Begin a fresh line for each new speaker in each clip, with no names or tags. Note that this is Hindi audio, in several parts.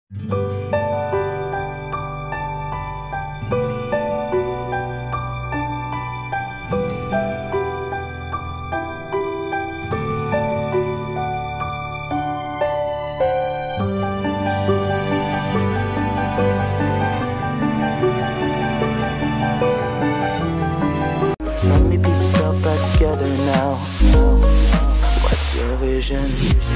So many pieces all back together now. What's your vision?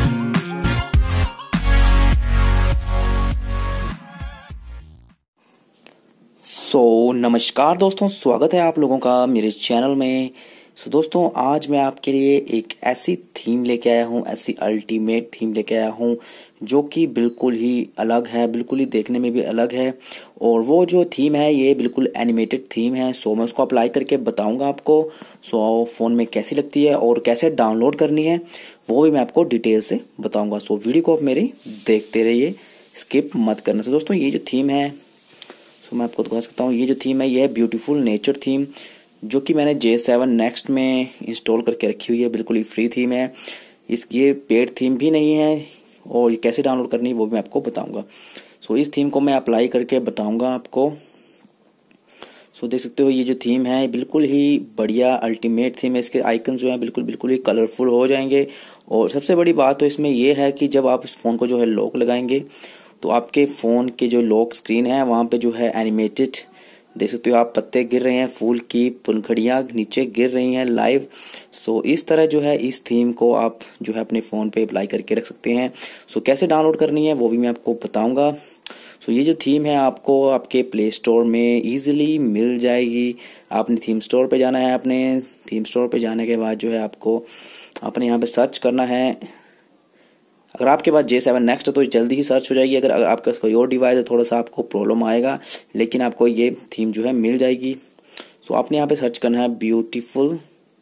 नमस्कार दोस्तों, स्वागत है आप लोगों का मेरे चैनल में। दोस्तों, आज मैं आपके लिए एक ऐसी थीम लेके आया हूँ, ऐसी अल्टीमेट थीम लेके आया हूँ जो कि बिल्कुल ही अलग है, बिल्कुल ही देखने में भी अलग है। और वो जो थीम है ये बिल्कुल एनिमेटेड थीम है। मैं उसको अप्लाई करके बताऊंगा आपको। फोन में कैसी लगती है और कैसे डाउनलोड करनी है वो भी मैं आपको डिटेल से बताऊंगा। वीडियो को आप मेरी देखते रहिए, स्किप मत करना। दोस्तों, ये जो थीम है मैं आपको दिखा सकता हूँ। ये जो थीम है ये है ब्यूटीफुल नेचर थीम, जो कि मैंने J7 नेक्स्ट में इंस्टॉल करके रखी हुई है। बिल्कुल ही फ्री थीम है, ये पेड थीम भी नहीं है। और ये कैसे डाउनलोड करनी है वो भी मैं आपको बताऊंगा। इस थीम को मैं अप्लाई करके बताऊंगा आपको। देख सकते हो ये जो थीम है बिल्कुल ही बढ़िया अल्टीमेट थीम है। इसके आइकन जो है बिल्कुल ही कलरफुल हो जाएंगे। और सबसे बड़ी बात तो इसमें ये है कि जब आप इस फोन को जो है लॉक लगाएंगे तो आपके फोन के जो लॉक स्क्रीन है वहां पे जो है एनिमेटेड देख सकते हो आप, पत्ते गिर रहे हैं, फूल की पंखुड़ियां नीचे गिर रही हैं लाइव। इस तरह जो है इस थीम को आप जो है अपने फोन पे अप्लाई करके रख सकते हैं। कैसे डाउनलोड करनी है वो भी मैं आपको बताऊंगा। ये जो थीम है आपको आपके प्ले स्टोर में इजीली मिल जाएगी। आपने थीम स्टोर पे जाना है। अपने थीम स्टोर पे जाने के बाद जो है आपको अपने यहाँ पे सर्च करना है। अगर आपके पास J7 नेक्स्ट है तो जल्दी ही सर्च हो जाएगी। अगर आपके पास कोई और डिवाइस है थोड़ा सा आपको प्रॉब्लम आएगा, लेकिन आपको ये थीम जो है मिल जाएगी। आपने यहाँ पे सर्च करना है ब्यूटीफुल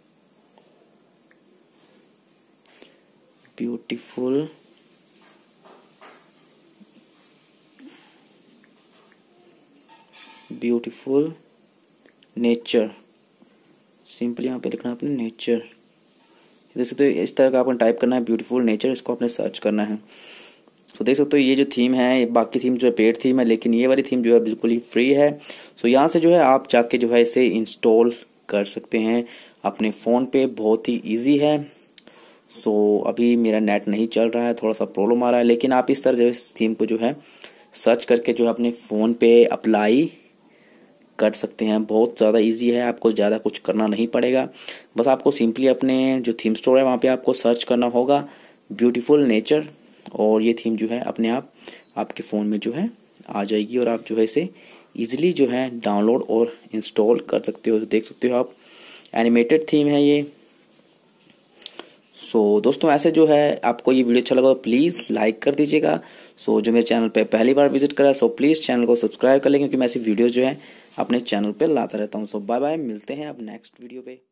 नेचर। सिंपली यहाँ पे लिखना है आपने नेचर। देख सकते हो इस तरह का आपको टाइप करना है ब्यूटीफुल नेचर, इसको आपने सर्च करना है। देख सकते हो ये जो थीम है, बाकी थीम जो है पेड थीम है, लेकिन ये वाली थीम जो है बिल्कुल ही फ्री है। यहाँ से जो है आप जाके जो है इसे इंस्टॉल कर सकते हैं अपने फोन पे। बहुत ही इजी है। अभी मेरा नेट नहीं चल रहा है, थोड़ा सा प्रॉब्लम आ रहा है, लेकिन आप इस तरह जो इस थीम को जो है सर्च करके जो है अपने फोन पे अप्लाई कर सकते हैं। बहुत ज़्यादा इजी है, आपको ज़्यादा कुछ करना नहीं पड़ेगा। बस आपको सिंपली अपने जो थीम स्टोर है वहाँ पे आपको सर्च करना होगा ब्यूटीफुल नेचर, और ये थीम जो है अपने आप आपके फ़ोन में जो है आ जाएगी और आप जो है इसे इजीली जो है डाउनलोड और इंस्टॉल कर सकते हो। देख सकते हो आप, एनिमेटेड थीम है ये। दोस्तों, ऐसे जो है आपको ये वीडियो अच्छा लगा तो प्लीज़ लाइक कर दीजिएगा। जो मेरे चैनल पे पहली बार विजिट करा प्लीज़ चैनल को सब्सक्राइब कर लें, क्योंकि मैं ऐसी वीडियो जो है अपने चैनल पे लाता रहता हूँ। बाय बाय, मिलते हैं अब नेक्स्ट वीडियो पे।